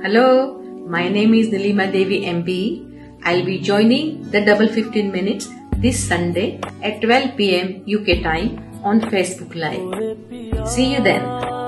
Hello, my name is Nilima Devi MP. I'll be joining the Double 15 Minutes this Sunday at 12 p.m. UK time on Facebook Live. See you then.